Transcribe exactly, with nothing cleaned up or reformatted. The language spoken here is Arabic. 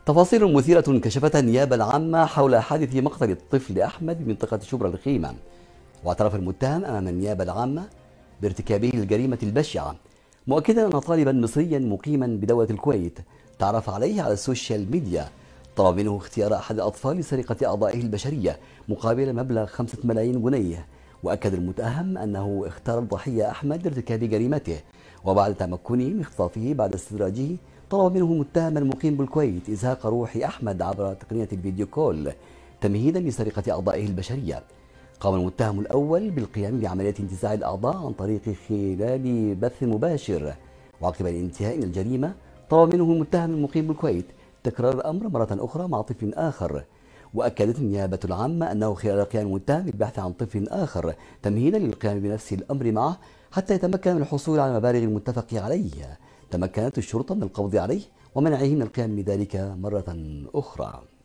تفاصيل مثيرة كشفتها النيابة العامة حول حادث مقتل الطفل أحمد بمنطقة شبرا الخيمة. واعترف المتهم أمام النيابة العامة بارتكابه الجريمة البشعة، مؤكدا أن طالبا مصريا مقيما بدولة الكويت تعرف عليه على السوشيال ميديا طلب منه اختيار أحد الأطفال لسرقة أعضائه البشرية مقابل مبلغ خمسة ملايين جنيه. وأكد المتهم أنه اختار الضحية أحمد لارتكاب جريمته، وبعد تمكنه من اختطافه بعد استدراجه طلب منه المتهم المقيم بالكويت إزهاق روح أحمد عبر تقنية الفيديو كول تمهيدا لسرقة أعضائه البشرية. قام المتهم الأول بالقيام بعملية انتزاع الأعضاء عن طريق خلال بث مباشر، وعقب الانتهاء من الجريمة طلب منه المتهم المقيم بالكويت تكرار الأمر مرة أخرى مع طفل آخر. وأكدت النيابة العامة أنه خلال قيام المتهم بالبحث عن طفل آخر تمهيدا للقيام بنفس الأمر معه حتى يتمكن من الحصول على المبالغ المتفق عليها، تمكنت الشرطة من القبض عليه ومنعه من القيام بذلك مرة أخرى.